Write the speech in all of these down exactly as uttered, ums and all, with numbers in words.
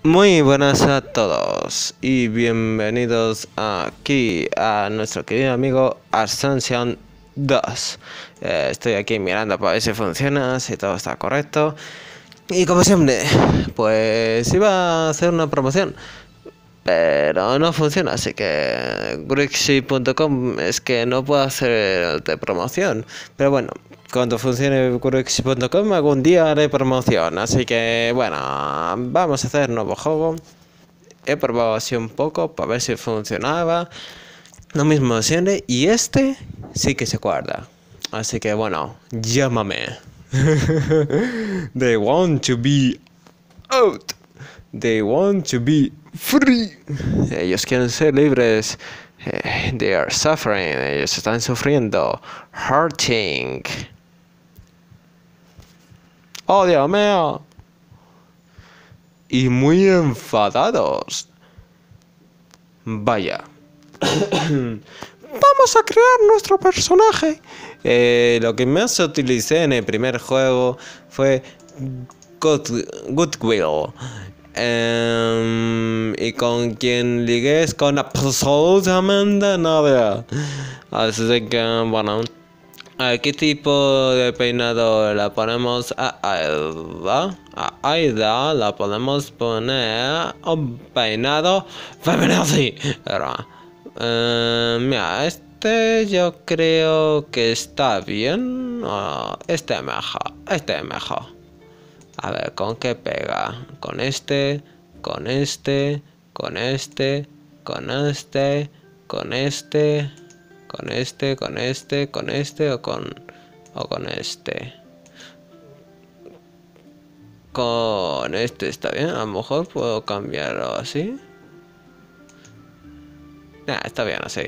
Muy buenas a todos y bienvenidos aquí a nuestro querido amigo Ascension dos. Eh, estoy aquí mirando para ver si funciona, si todo está correcto. Y como siempre, pues iba a hacer una promoción, pero no funciona, así que Grixi punto com es que no puedo hacer de promoción. Pero bueno, cuando funcione Grixi punto com algún día haré promoción. Así que bueno, vamos a hacer nuevo juego. He probado así un poco para ver si funcionaba. Lo mismo de siempre. Y este sí que se guarda. Así que bueno, llámame. They want to be out. They want to be free. Ellos quieren ser libres. Eh, they are suffering. Ellos están sufriendo. Hurting. Oh, Dios mío. Y muy enfadados. Vaya. Vamos a crear nuestro personaje. Eh, lo que más utilicé en el primer juego fue Good, Goodwill. Um, y con quien ligué es con absolutamente nada. Así que, bueno. ¿A qué tipo de peinado la ponemos? A Aida. A Aida la podemos poner un peinado femenino. Uh, mira, este yo creo que está bien. Uh, este es mejor. Este es mejor. A ver, ¿con qué pega? Con este, con este, con este, con este, con este, con este, con este, con este o con o con este. Con este está bien, a lo mejor puedo cambiarlo así. Nah, está bien así.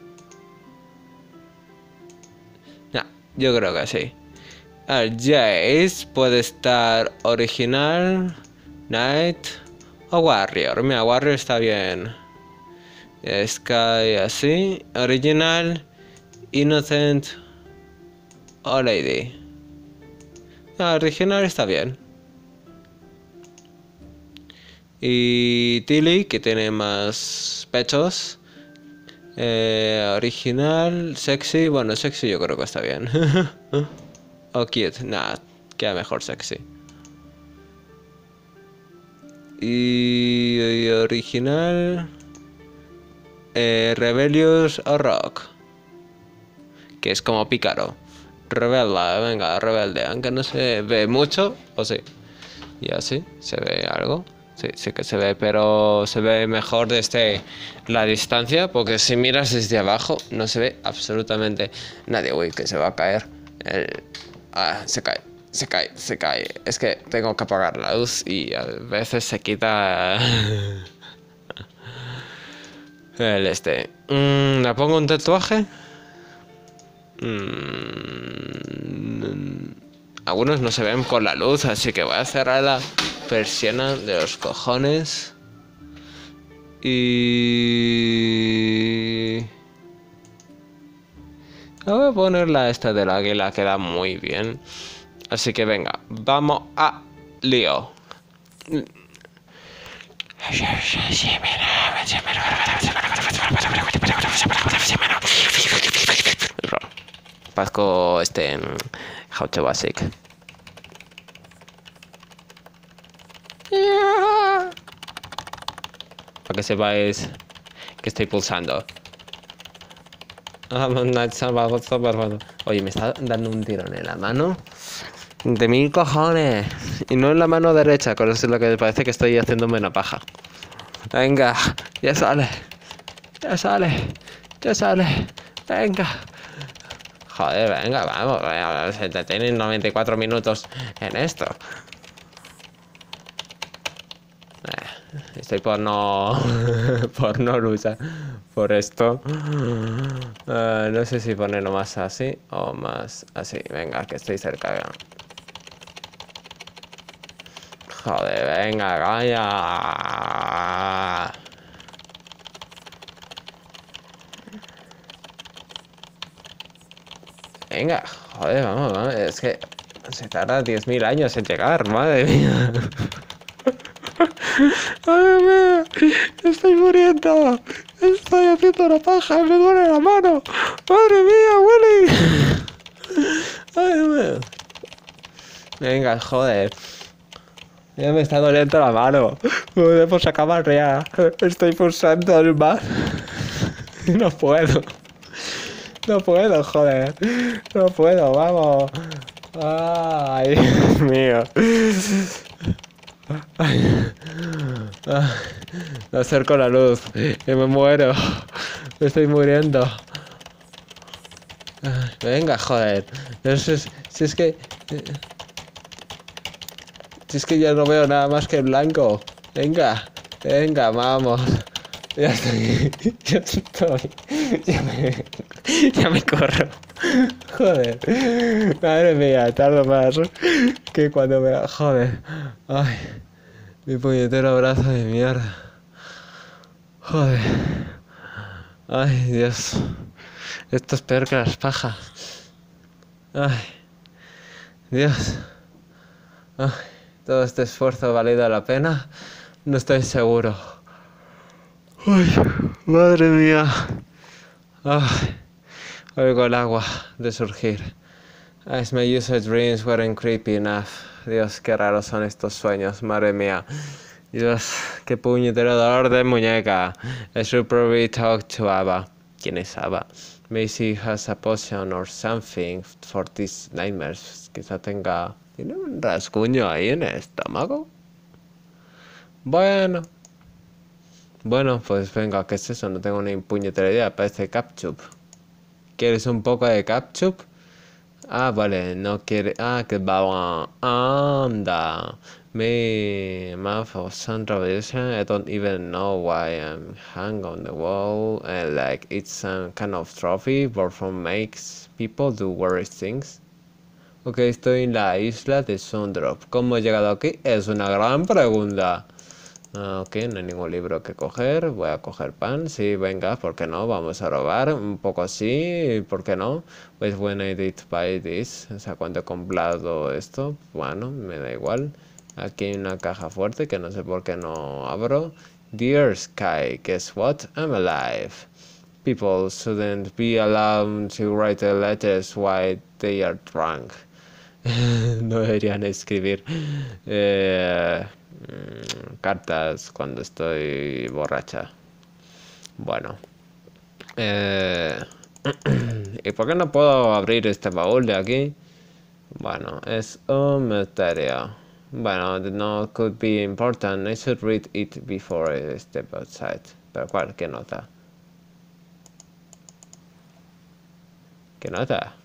Nah, yo creo que sí. A ver, Jace puede estar original, Knight o Warrior. Mira, Warrior está bien. Sky así, original, Innocent o Lady. Ah, original está bien. Y Tilly, que tiene más pechos. Eh, original, sexy. Bueno, sexy yo creo que está bien. O cute, nada, queda mejor sexy. Y, y original. Eh, Rebellious o Rock. Que es como Pícaro. Rebelda, venga, rebelde. Aunque no se ve mucho, o sí. Y así, se ve algo. Sí, sí que se ve, pero se ve mejor desde la distancia. Porque si miras desde abajo, no se ve absolutamente nadie. Uy, que se va a caer. El... Ah, se cae, se cae, se cae. Es que tengo que apagar la luz y a veces se quita... El este. Mm, ¿Le pongo un tatuaje? Mm, algunos no se ven con la luz, así que voy a cerrar la persiana de los cojones. Y... voy a poner la esta del águila, queda muy bien. Así que venga, vamos a lío. Pasco este en How to Basic. Para que sepáis que estoy pulsando. Oye, me está dando un tirón en la mano de mil cojones. Y no en la mano derecha, con eso es lo que me parece que estoy haciéndome una paja. Venga, ya sale. Ya sale. Ya sale. Venga. Joder, venga, vamos. Se te tienen noventa y cuatro minutos en esto. Eh, estoy por no... por no luchar por esto. Uh, no sé si ponerlo más así o más así. Venga, que estoy cerca. Joder, venga, calla. Venga, joder, vamos, vamos. Es que se tarda diez mil años en llegar, madre mía. ¡Madre mía! ¡Estoy muriendo! ¡Estoy haciendo una paja! ¡Me duele la mano! ¡Madre mía, Willy! ¡Madre mía! Venga, joder. Ya me está doliendo la mano. Podemos acabar ya. Estoy pulsando el mar. No puedo. No puedo, joder. No puedo, vamos. Ay, Dios mío. Ay. Me acerco a la luz y me muero. Me estoy muriendo. Venga, joder. Si es, si es que... Si es que ya no veo nada más que blanco. Venga, venga, vamos. Ya estoy. Ya estoy. Ya me, ya me corro. Joder. Madre mía, tardo más que cuando me... Joder. Ay. Mi puñetero brazo de mierda. Joder. Ay, Dios. Esto es peor que las pajas. Ay. Dios. Ay. ¿Todo este esfuerzo ha valido la pena? No estoy seguro. Ay, madre mía. Ay, oigo el agua resurgir. As my usual dreams weren't creepy enough. Dios, qué raros son estos sueños, madre mía. Dios, qué puñetero dolor de muñeca. I should probably talk to Ava. ¿Quién es Ava? Maybe she has a potion or something for these nightmares. Quizá tenga... ¿Tiene un rasguño ahí en el estómago? Bueno. Bueno, pues venga, ¿qué es eso? No tengo ni puñetera idea. Parece ketchup. ¿Quieres un poco de ketchup? Ah, vale, no quiere... Ah, que va... Anda. Me... Mouth of some revolution. I don't even know why I'm hung on the wall. And like it's some kind of trophy. Warframe makes people do worse things. Ok, estoy en la isla de Sundrop. ¿Cómo he llegado aquí? Es una gran pregunta. Ok, no hay ningún libro que coger. Voy a coger pan. Sí, venga, ¿por qué no? Vamos a robar. Un poco así, ¿por qué no? Pues when I did buy this. O sea, cuando he comprado esto. Bueno, me da igual. Aquí hay una caja fuerte que no sé por qué no abro. Dear Sky, guess what? I'm alive. People shouldn't be allowed to write letters while they are drunk. No deberían escribir eh, cartas cuando estoy borracha. Bueno. Eh, ¿Y por qué no puedo abrir este baúl de aquí? Bueno, es un misterio. Bueno, no could be important. I should read it before I step outside. Pero ¿cuál? ¿Qué nota? ¿Qué nota?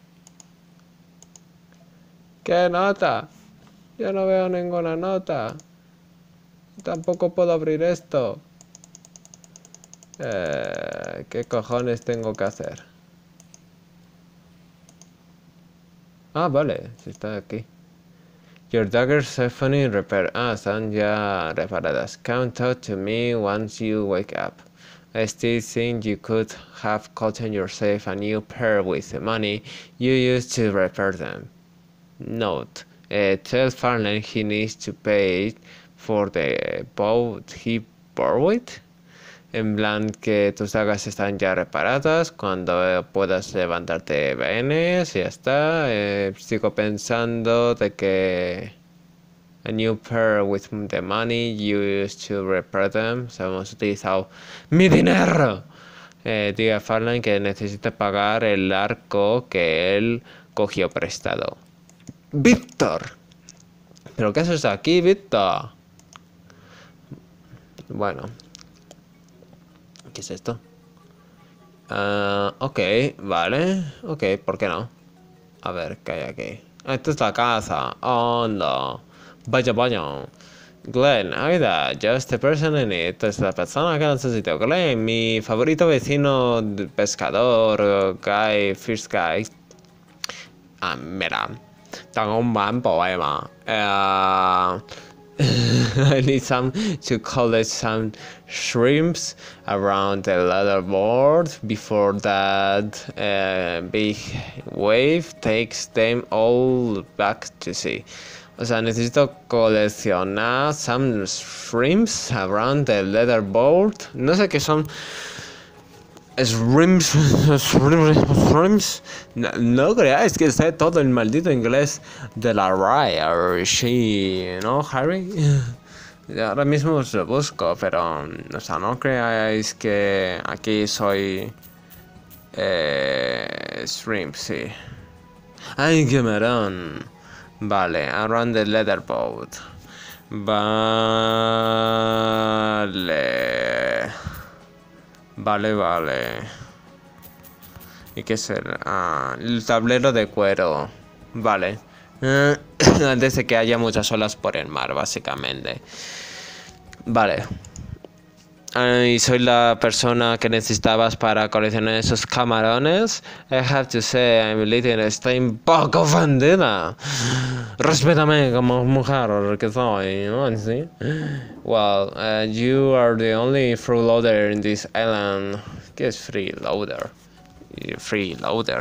¿Qué nota? Yo no veo ninguna nota. Tampoco puedo abrir esto. Eh, ¿Qué cojones tengo que hacer? Ah, vale, si está aquí. Your dagger's symphony repair. Ah, están ya reparadas. Count out to me once you wake up. I still think you could have gotten yourself a new pair with the money you used to repair them. Note, uh, tell Farland he needs to pay for the boat he borrowed. En plan que tus dagas están ya reparadas. Cuando puedas levantarte vienes y ya está. Eh, sigo pensando de que a new pair with the money you used to repair them. O sea, hemos utilizado mi dinero. Eh, diga a Farland que necesita pagar el arco que él cogió prestado. Víctor. ¿Pero qué haces aquí, Víctor? Bueno. ¿Qué es esto? Uh, ok, vale. Ok, ¿por qué no? A ver, ¿qué hay aquí? Ah, esto es la casa. Oh, no. Vaya, vaya. Glenn, ayuda. Just the person in it. Esta es la persona que necesito. Glenn, mi favorito vecino pescador. Guy, First Guy. Ah, mira. Tengo un buen poema. Uh, I need some to collect some shrimps around the leaderboard before that uh, big wave takes them all back to sea. O sea, necesito coleccionar some shrimps around the leaderboard. No sé qué son. Shrimps, shrimps. No, no creáis que está todo el maldito inglés de la Raya. She, ¿no, Harry? Ahora mismo os lo busco, pero, o sea, no creáis que aquí soy eh, shrimp, sí. Ay, qué marón. Vale, around the leaderboard. Vale. Vale, vale. ¿Y qué será? Ah, el tablero de cuero. Vale. Antes de que haya muchas olas por el mar, básicamente. Vale. Y soy la persona que necesitabas para coleccionar esos camarones. I have to say, I'm little, estoy un poco ofendida. Respétame como mujer que soy, ¿no? ¿Sí? Well, uh, you are the only freeloader in this island. ¿Qué es freeloader? Freeloader.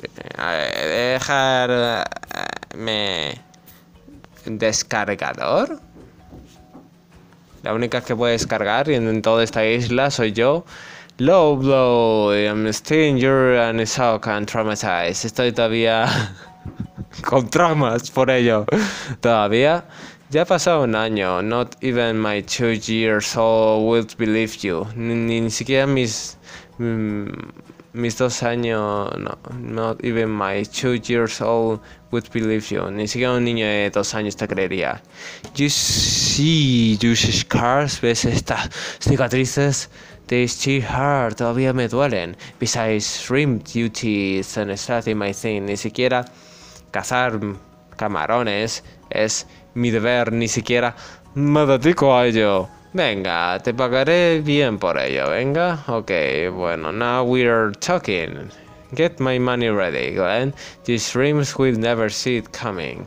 ¿Dejarme descargador? La única que puede descargar en toda esta isla soy yo. Low blow, I'm still injured and shocked and traumatized. Estoy todavía con traumas por ello. Todavía. Ya ha pasado un año. Not even my two years old would believe you. Ni, ni siquiera mis mm, mis dos años. No, not even my two years old would believe you. Ni siquiera un niño de dos años te creería. You see those scars. ¿Ves estas cicatrices? They still hurt. Todavía me duelen. Besides, shrimp duty is an starting my thing. Ni siquiera cazar camarones es mi deber. Ni siquiera me dedico a ello. Venga, te pagaré bien por ello. Venga, ok, bueno, now we're talking. Get my money ready, Glenn. These shrimps will never see it coming.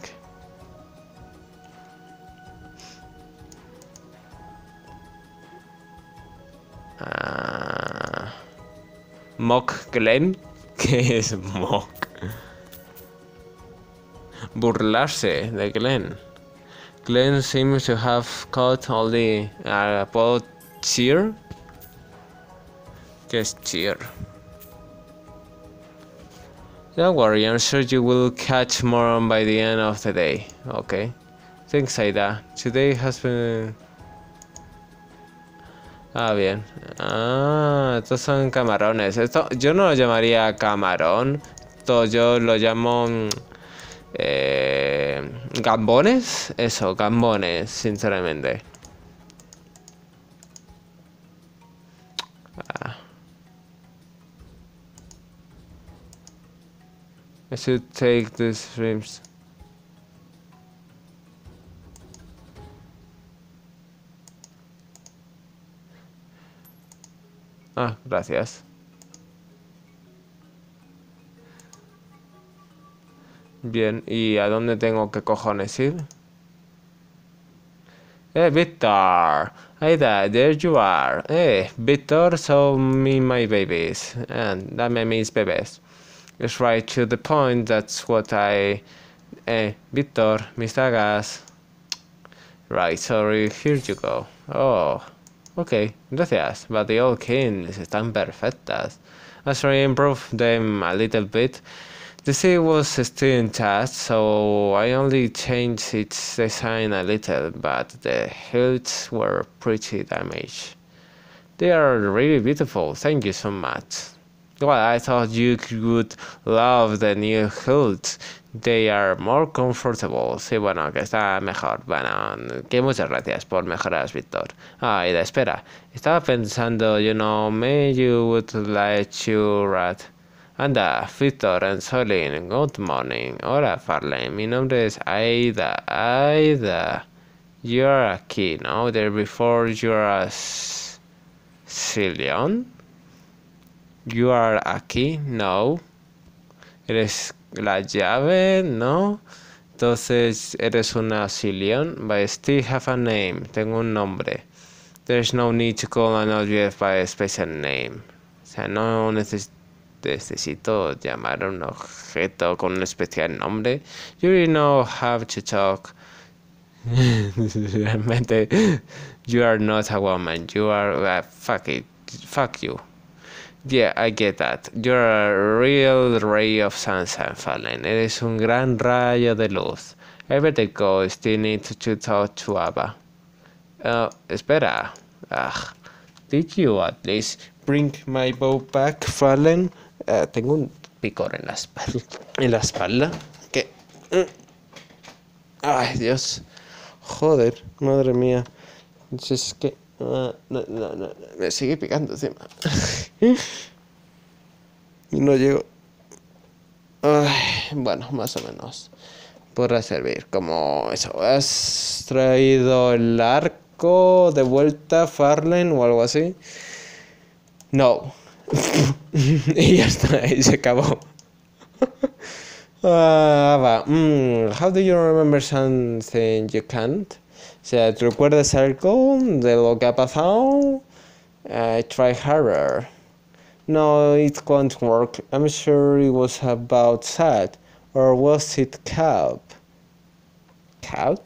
Uh, mock Glenn. ¿Qué es mock? Burlarse de Glenn. Glenn seems to have caught only a boat cheer. ¿Qué es cheer? Don't worry, I'm sure you will catch more by the end of the day. Okay. Thanks, Aida. Today has been... Ah, bien. Ah, estos son camarones. Esto yo no lo llamaría camarón. Esto yo lo llamo... Eh, gambones. Eso, gambones, sinceramente. Ah. I should take these shrimps. Ah, gracias. Bien, ¿y a dónde tengo que cojones ir? Eh, Victor. Hey there, there you are. Eh, Victor, show me my babies. And that means babies. It's right to the point, that's what I... Eh, Victor, mis dagas. Right, sorry, here you go. Oh, ok, gracias. But the old kings están perfectas. I sorry, improve them a little bit. The sea was still intact, so I only changed its design a little, but the hilts were pretty damaged. They are really beautiful, thank you so much. Well, I thought you would love the new hilts. They are more comfortable. Sí, bueno, que está mejor. Bueno, que muchas gracias por mejoras, Víctor. Ah, y de espera. Estaba pensando, you know, maybe you would like to rat. Anda, Víctor and Solin, good morning. Hola, Farley. Mi nombre es Aida. Aida. You're a key, no? There before you're a Cillian? You are a key? No. Eres la llave, no. Entonces, eres una Cillian. But I still have a name. Tengo un nombre. There's no need to call an object by a special name. O sea, no necesito... Necesito llamar a un objeto con un especial nombre. You really know how to talk Realmente, you are not a woman. You are uh, fuck it, fuck you. Yeah, I get that. You're a real ray of sunshine, Fallen. Eres un gran rayo de luz. I better go. Still need to talk to Abba. Uh, espera. Ah, did you at least bring my bow back, Fallen? Uh, tengo un picor en la espalda. En la espalda. ¿Qué? Ay, Dios. Joder, madre mía. Es que... Uh, no, no, no, me sigue picando encima. Y no llego. Ay, bueno, más o menos. Podrá servir como eso. ¿Has traído el arco de vuelta, Farlen, o algo así? No. Y ya está, y se acabó. Ah, va. Mm, how do you remember something you can't? O sea, ¿te recuerdas algo de lo que ha pasado? I try harder. No, it won't work. I'm sure it was about sad. Or was it kelp? Kelp?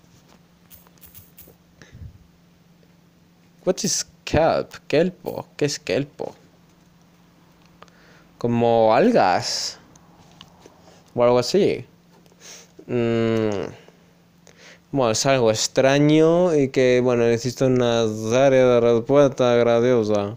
What is kelp? Kelpo. ¿Qué es kelpo? Como algas. O algo así. Mm. Bueno, es algo extraño y que, bueno, necesito una área de respuesta grandiosa.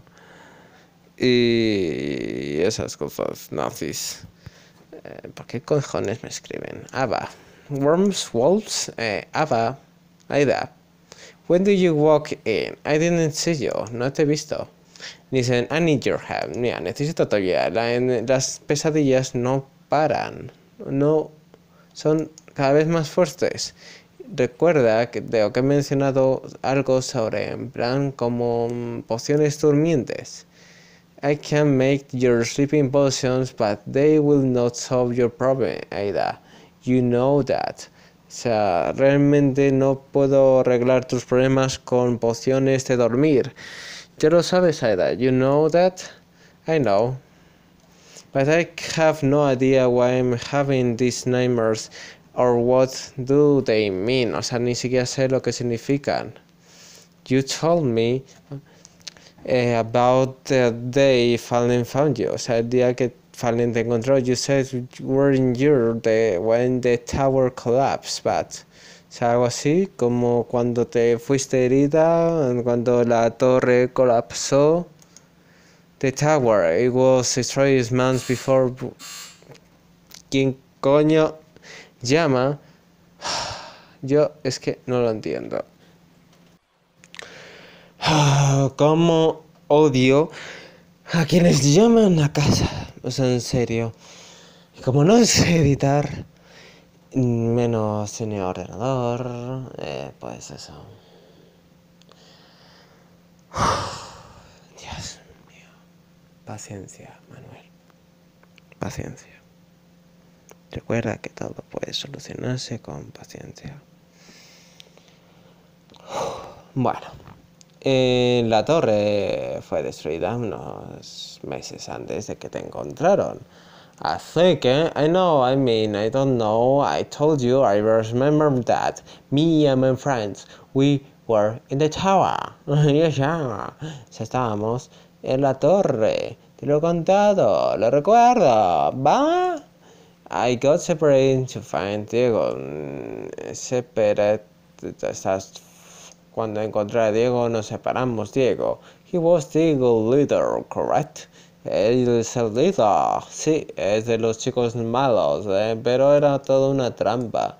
Y esas cosas nazis. Eh, ¿Por qué cojones me escriben? Ava. Worms, wolves, eh, Ava. Aida. When did you walk in? I didn't see you. No te he visto. Dicen, I need your help. Mira, necesito tu ayuda. La, las pesadillas no paran. No son cada vez más fuertes. Recuerda que de lo que he mencionado algo sobre, en plan, como pociones durmientes. I can make your sleeping potions, but they will not solve your problem, Aida. You know that. O sea, realmente no puedo arreglar tus problemas con pociones de dormir. Ya lo sabes, Aida. You know that? I know. But I have no idea why I'm having these nightmares or what do they mean. O sea, ni siquiera sé lo que significan. You told me uh, about the day Fallen found you. O sea, el día que Fallen te encontró. You said you were injured the, when the tower collapsed, but... O sea, algo así, como cuando te fuiste herida, cuando la torre colapsó. The tower, it was destroyed months before. ¿Quién coño llama? Yo es que no lo entiendo. Como odio a quienes llaman a casa. O sea, en serio. Y como no sé editar, menos en el ordenador, eh, pues eso. Dios mío. Paciencia, Manuel. Paciencia. Recuerda que todo puede solucionarse con paciencia. Bueno, eh, la torre fue destruida unos meses antes de que te encontraron. Así que, I know, I mean, I don't know, I told you, I remember that me and my friends, we were in the tower. Ya, ya, estábamos en la torre. Te lo he contado, lo recuerdo, ¿va? I got separated to find Diego. Separate, estás... Cuando encontré a Diego nos separamos, Diego. He was Diego leader, correct? Él es el líder, sí, es de los chicos malos, eh, pero era toda una trampa.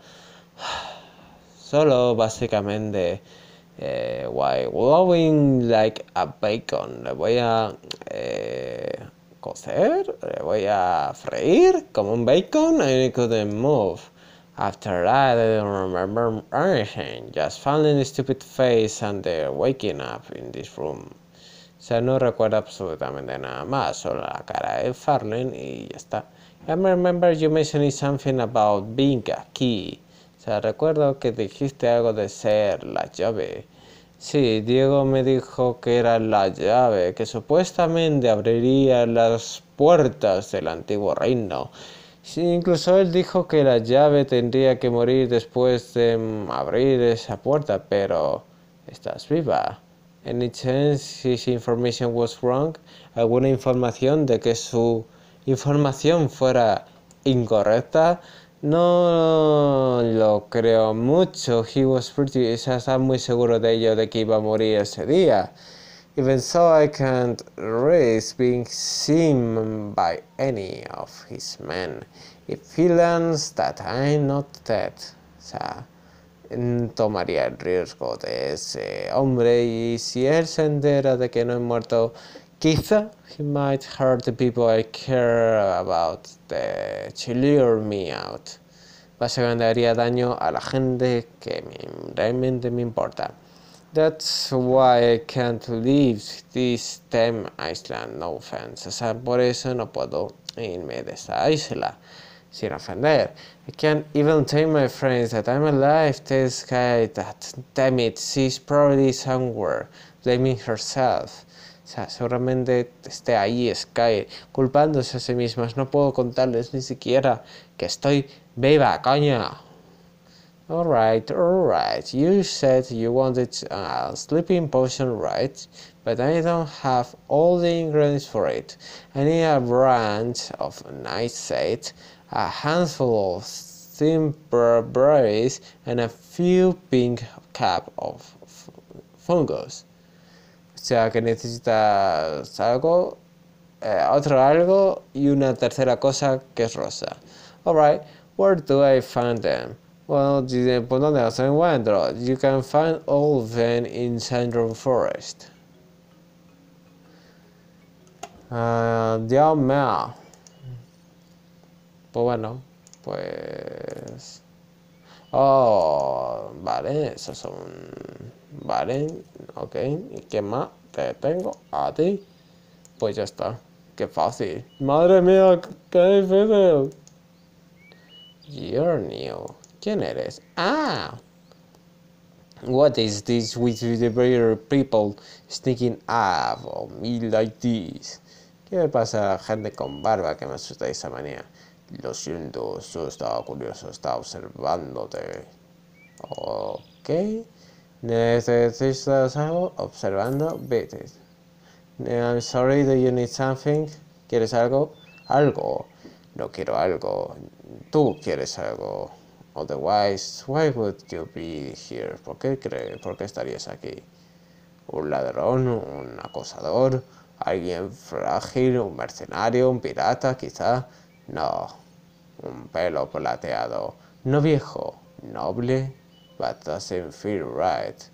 Solo básicamente, eh, while glowing like a bacon, le voy a eh, cocer, le voy a freír como un bacon, and I couldn't move. After that, I don't remember anything, just finding a stupid face and uh, waking up in this room. O sea, no recuerdo absolutamente nada más, solo la cara de Farlen y ya está. I remember you mentioning something about being a key. O sea, recuerdo que dijiste algo de ser la llave. Sí, Diego me dijo que era la llave, que supuestamente abriría las puertas del antiguo reino. Sí, incluso él dijo que la llave tendría que morir después de mm, abrir esa puerta, pero estás viva. Any chance his information was wrong? ¿Alguna información de que su información fuera incorrecta? No lo creo mucho. He was pretty, estaba muy seguro de ello, de que iba a morir ese día. Even so, I can't risk being seen by any of his men if he learns that I'm not dead. O sea, tomaría el riesgo de ese hombre, y si él se entera de que no he muerto, quizá he might hurt the people I care about to lure me out. Básicamente haría daño a la gente que me, realmente me importa. That's why I can't leave this damn island, no offense. O sea, por eso no puedo irme de esta isla, sin ofender. I can't even tell my friends that I'm alive. This guy, that, damn it, she's probably somewhere, blaming herself. O sea, seguramente esté ahí Sky, culpándose a sí misma. No puedo contarles ni siquiera que estoy viva, coño. Alright, alright, you said you wanted a sleeping potion, right? But I don't have all the ingredients for it. I need a branch of nightshade, a handful of thin berries, and a few pink cap of fungus. O sea que necesitas algo, eh, otro algo y una tercera cosa que es rosa. Alright, where do I find them? Well, ¿por dónde los encuentro? You can find all of them in Central Forest. Uh, Dios mío. Pues bueno, pues... Oh, vale, esos son... Vale, ok. ¿Y qué más te tengo? A ti. Pues ya está. Qué fácil. Madre mía, qué difícil. You're new. ¿Quién eres? Ah! What is this with the brave people sneaking up on me like this? ¿Qué me pasa a la gente con barba que me asusta de esa manera? Lo siento, solo estaba curioso, estaba observándote. Ok. ¿Necesitas algo? Observando. Vete. I'm sorry, do you need something? ¿Quieres algo? Algo. No quiero algo. Tú quieres algo. Otherwise, why would you be here? ¿Por qué crees? ¿Por qué estarías aquí? ¿Un ladrón? ¿Un acosador? ¿Alguien frágil? ¿Un mercenario? ¿Un pirata? Quizá. No. Un pelo plateado. No viejo. Noble. But doesn't feel right.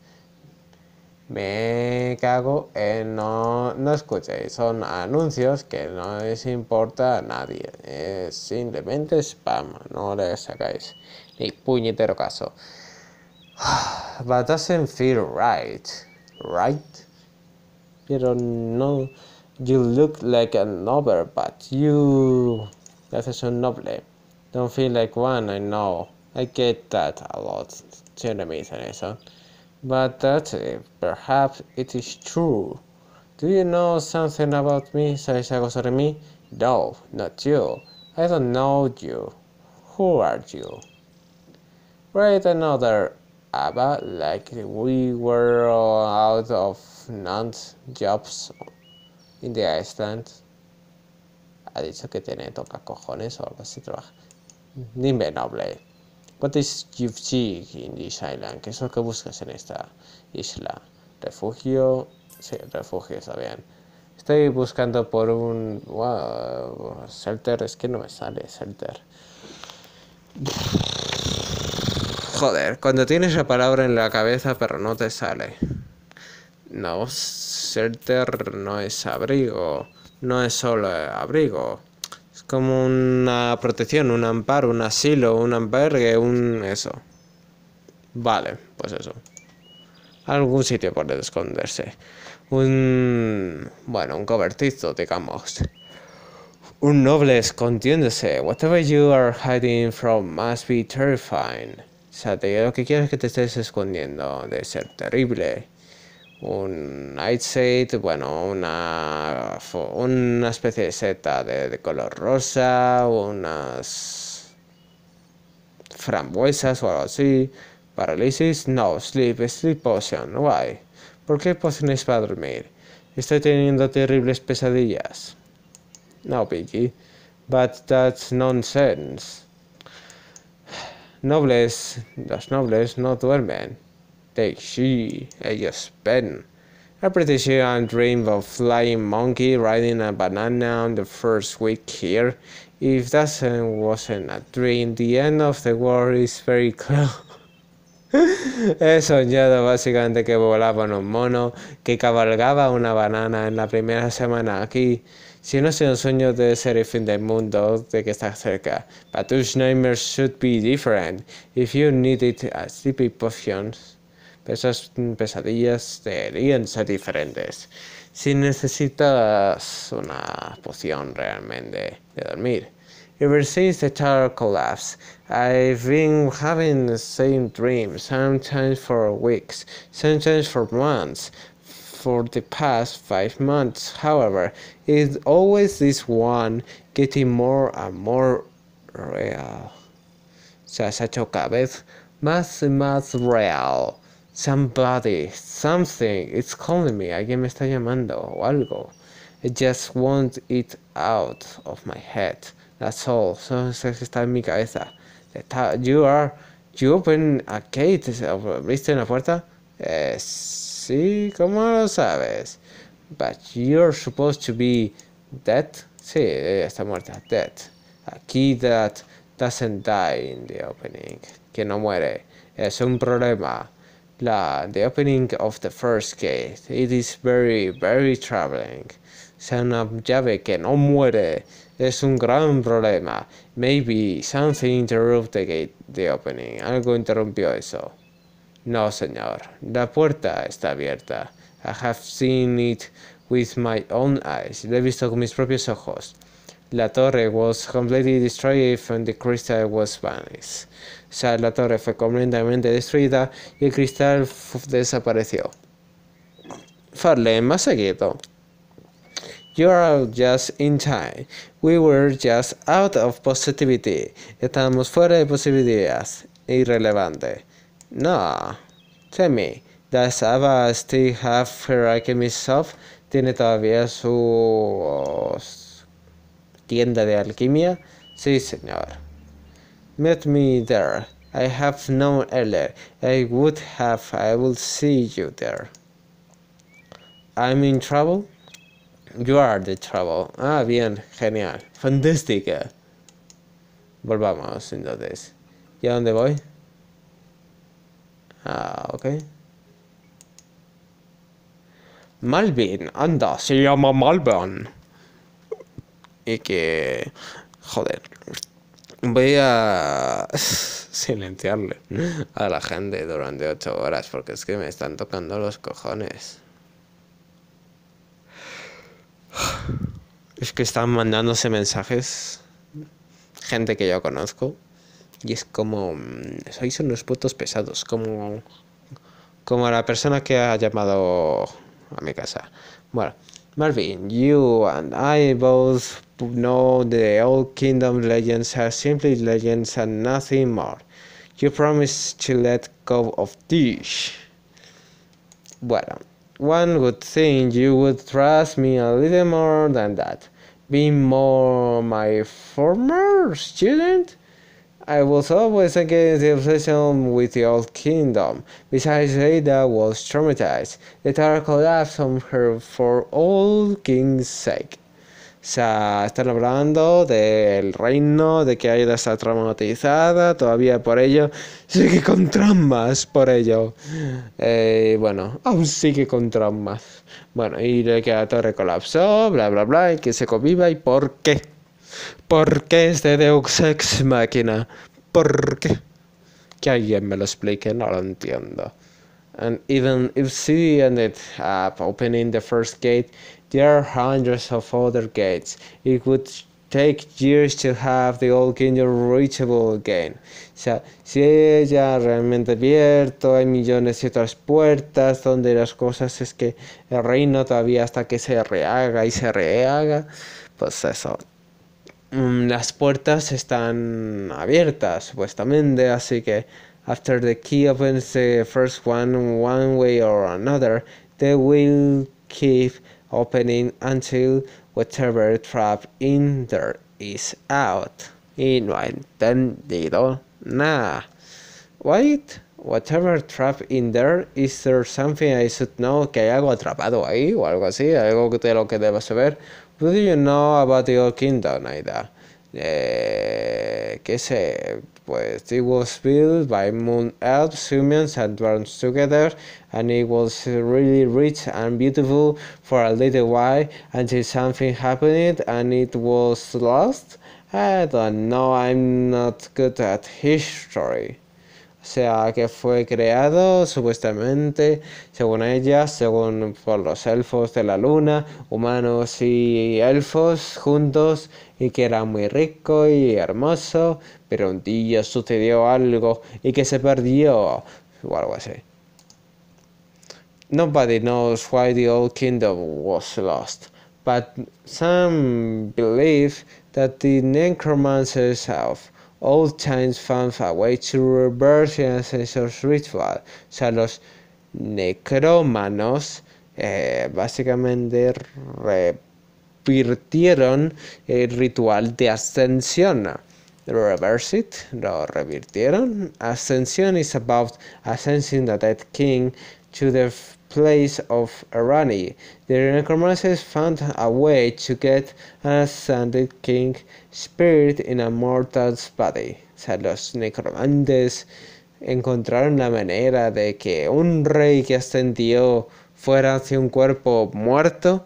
Me cago en... No, no escuchéis, son anuncios que no les importa a nadie. Es simplemente spam, no le sacáis ni puñetero caso. But doesn't feel right, right? Pero no... You look like a noble, but you... Haces un noble. Don't feel like one, I know. I get that a lot. Siempre me dicen eso. But that uh, perhaps it is true. Do you know something about me? ¿Sabes algo sobre mí? No, not you. I don't know you. Who are you? Write another Abba, like we were out of nuns jobs in the Iceland. Ha dicho que tiene toca cojones o algo así trabaja. Dime, noble. What is you seek in this island? ¿Qué es lo que buscas en esta isla? ¿Refugio? Sí, refugio, está bien. Estoy buscando por un... Wow, shelter, es que no me sale shelter. Joder, cuando tienes la palabra en la cabeza pero no te sale. No, shelter no es abrigo. No es solo abrigo. Es como una protección, un amparo, un asilo, un albergue, un... eso. Vale, pues eso. Algún sitio por donde esconderse. Un... bueno, un cobertizo, digamos. Un noble escondiéndose. Whatever you are hiding from must be terrifying. O sea, te, lo que quiero es que te estés escondiendo. De ser terrible. un nightshade, bueno, una, una especie de seta de, de color rosa, unas frambuesas o algo así. Parálisis, no, sleep, sleep potion, why? ¿Por qué pociones para dormir? Estoy teniendo terribles pesadillas. No, Pinky, but that's nonsense. Nobles, los nobles no duermen. They, she, ellos ven. I'm pretty sure I dreamed of flying monkey riding a banana on the first week here. If that wasn't a dream, the end of the world is very close. He soñado básicamente que volaba en un mono, que cabalgaba una banana en la primera semana aquí. Si no es un sueño, debe ser el fin del mundo, de que está cerca. But those nightmares should be different. If you needed a sleepy potions, esas pesadillas deberían ser diferentes. Si necesitas una poción realmente de dormir. Ever since the tower collapse, I've been having the same dream, sometimes for weeks, sometimes for months. For the past five months, however, it's always this one, getting more and more real. Se ha hecho cada vez más y más real. Somebody, something, it's calling me. Alguien me está llamando o algo. I just want it out of my head. That's all. Solo sé que está en mi cabeza. You are, you open a gate. ¿Abriste una puerta? Eh, sí, ¿cómo lo sabes? But you're supposed to be dead. Sí, ella está muerta. Dead. A key that doesn't die in the opening. Que no muere. Es un problema. La, the opening of the first gate. It is very, very troubling. O sea, una llave que no muere. Es un gran problema. Maybe something interrupted the gate, the opening. Algo interrumpió eso. No, señor. La puerta está abierta. I have seen it with my own eyes. Lo he visto con mis propios ojos. La torre was completely destroyed and the crystal was vanished. O sea, la torre fue completamente destruida y el cristal desapareció. Farley, más seguido. You are just in time. We were just out of positivity. Estamos fuera de posibilidades. Irrelevante. No. Tell me, does Ava still have her alchemy shop? ¿Tiene todavía su tienda de alquimia? Sí, señor. Meet me there. I have known earlier. I would have. I will see you there. I'm in trouble? You are the trouble. Ah, bien, genial. Fantástica. Volvamos entonces. ¿Y a dónde voy? Ah, ok. Malvin, anda, se llama Malvin. Y que... Joder. Voy a silenciarle a la gente durante ocho horas porque es que me están tocando los cojones. Es que están mandándose mensajes gente que yo conozco y es como sois unos putos pesados, como como la persona que ha llamado a mi casa. Bueno, Marvin, you and I both know the old kingdom legends are simply legends and nothing more. You promise to let go of this. Bueno, one would think you would trust me a little more than that. Being more my former student, I was always against the obsession with the old kingdom. Besides, Ada was traumatized. The tower collapsed on her for old king's sake. O sea, están hablando del reino, de que Aida está traumatizada, todavía por ello, sigue con traumas por ello. Eh, bueno, aún sigue con traumas. Bueno, y de que la torre colapsó, bla bla bla, y que se conviva, ¿y por qué? ¿Por qué es de Deus Ex Machina? ¿Por qué? Que alguien me lo explique, no lo entiendo. And even if she ended up opening the first gate, there are hundreds of other gates. It would take years to have the old kingdom reachable again. O sea, si ella realmente abierto, hay millones de otras puertas donde las cosas es que el reino todavía hasta que se rehaga y se rehaga, pues eso. Las puertas están abiertas supuestamente, así que after the key opens the first one one way or another, they will keep opening until whatever trap in there is out. Y no he entendido nada. Wait, whatever trap in there, is there something I should know? Que hay algo atrapado ahí o algo así, algo de lo que debo saber. What do you know about the old kingdom, Aida? Eh, ¿Qué sé? Pues it was built by moon elves, humans and dwarves together, and it was really rich and beautiful for a little while until something happened and it was lost. I don't know, I'm not good at history. O sea, que fue creado supuestamente, según ellas, según por los elfos de la luna, humanos y elfos juntos, y que era muy rico y hermoso, pero un día sucedió algo y que se perdió, o algo así. Nobody knows why the old kingdom was lost, but some believe that the necromancers of old times found a way to reverse the ancestors' ritual. O sea, los necrómanos eh, básicamente revirtieron el ritual de ascensión. Reverse it, lo revirtieron. Ascension is about ascending the dead king to the place of Arani. The necromancers found a way to get an ascended king spirit in a mortal's body. O sea, los necromantes encontraron la manera de que un rey que ascendió fuera hacia un cuerpo muerto.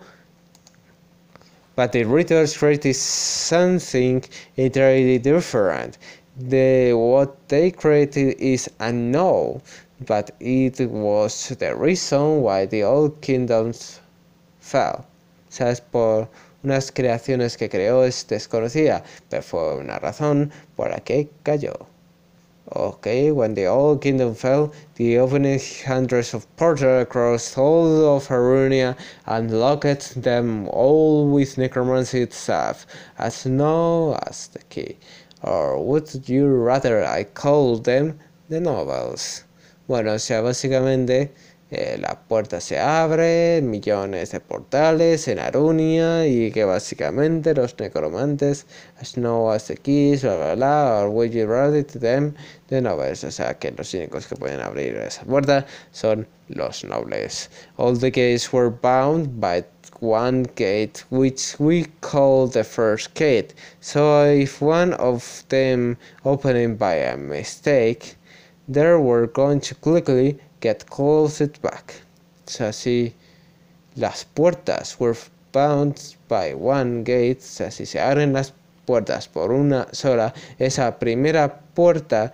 But the rituals created something entirely different. The, what they created is unknown, but it was the reason why the old kingdoms fell. O sea, es por unas creaciones que creó es desconocida, pero fue una razón por la que cayó. Okay, when the old kingdom fell, the opened hundreds of portals across all of Arunia and locked them all with necromancy itself, as no as the key. Or would you rather I call them the nobles? Bueno, o sea, básicamente eh, la puerta se abre, millones de portales en Arunia y que básicamente los necromantes, as no as the keys, bla bla bla, or would you rather to them the nobles? O sea, que los únicos que pueden abrir esa puerta son los nobles. All the gates were bound by one gate, which we call the first gate. So if one of them opened by a mistake, they were going to quickly get closed back. O sea, si las puertas were bound by one gate, o sea, si se abren las puertas por una sola, esa primera puerta,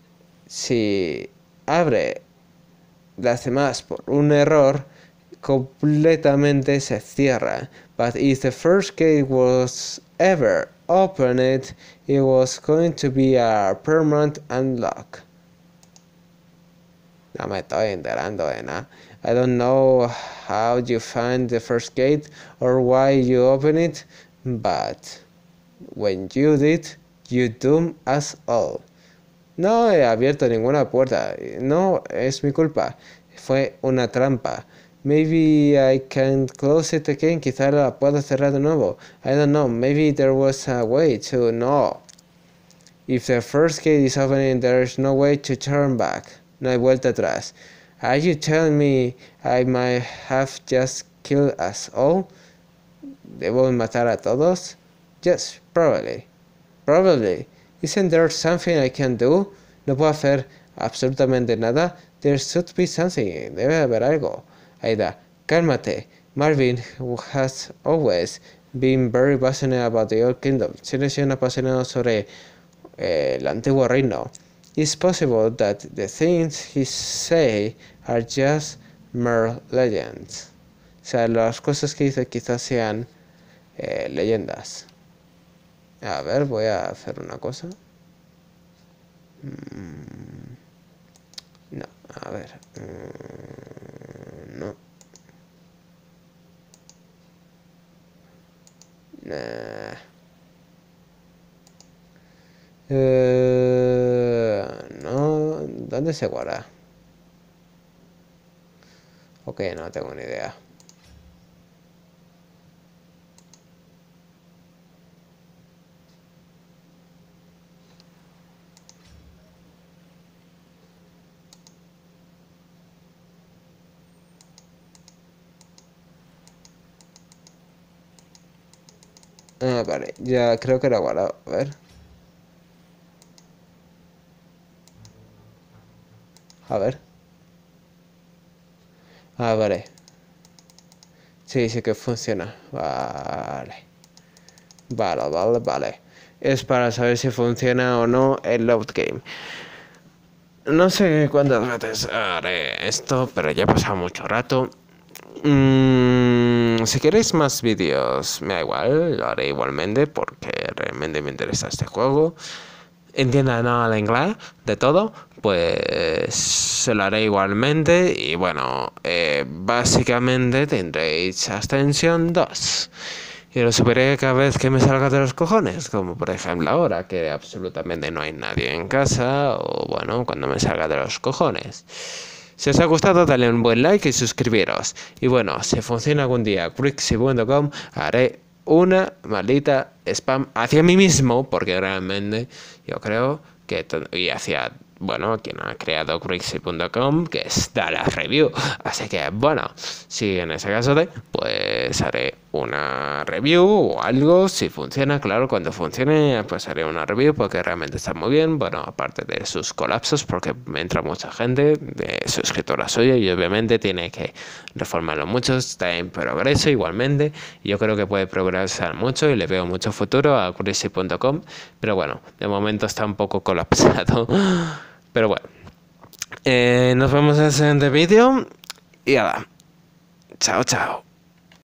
si abre las demás por un error, completamente se cierra. But if the first gate was ever opened, it was going to be a permanent unlock. No me estoy enterando de nada. I don't know how you find the first gate or why you open it, but when you did, you doomed us all. No he abierto ninguna puerta. No es mi culpa. Fue una trampa. Maybe I can close it again. Quizá la puedo cerrar de nuevo. I don't know. Maybe there was a way to know. If the first gate is opening, there's no way to turn back. No hay vuelta atrás. Are you telling me I might have just killed us all? ¿Debo matar a todos? Yes, probably. Probably. Isn't there something I can do? No puedo hacer absolutamente nada. There should be something. Debe haber algo. Aida, cálmate. Marvin has always been very passionate about the old kingdom. Siempre ha sido un apasionado sobre eh, el antiguo reino. It's possible that the things he say are just mere legends. O sea, las cosas que dice quizás sean eh, leyendas. A ver, voy a hacer una cosa. Mm, no, a ver. Mm, no. Nah. Eh, no, ¿dónde se guarda? Ok, no tengo ni idea. Ah, vale, ya creo que lo he guardado. A ver. A ver. Ah, vale. Sí, sí que funciona. Vale. Vale, vale, vale. Es para saber si funciona o no el load game. No sé cuántas veces haré esto, pero ya ha pasado mucho rato. Mm, si queréis más vídeos, me da igual, lo haré igualmente porque realmente me interesa este juego. Entiendan nada el inglés, de todo, pues se lo haré igualmente. Y bueno, eh, básicamente tendréis Ascension dos. Y lo subiré cada vez que me salga de los cojones, como por ejemplo ahora, que absolutamente no hay nadie en casa, o bueno, cuando me salga de los cojones. Si os ha gustado, dale un buen like y suscribiros. Y bueno, si funciona algún día Quixi punto com, haré una maldita spam hacia mí mismo, porque realmente yo creo que, y hacia, bueno, quien ha creado Quixi punto com, que es dar la review. Así que bueno, si en ese caso de, pues haré una review o algo, si funciona, claro, cuando funcione, pues haré una review porque realmente está muy bien. Bueno, aparte de sus colapsos, porque me entra mucha gente de suscriptora suya y obviamente tiene que reformarlo mucho, está en progreso igualmente. Yo creo que puede progresar mucho y le veo mucho futuro a Quixi punto com, pero bueno, de momento está un poco colapsado. Pero bueno, eh, nos vemos en el siguiente vídeo y nada, chao, chao.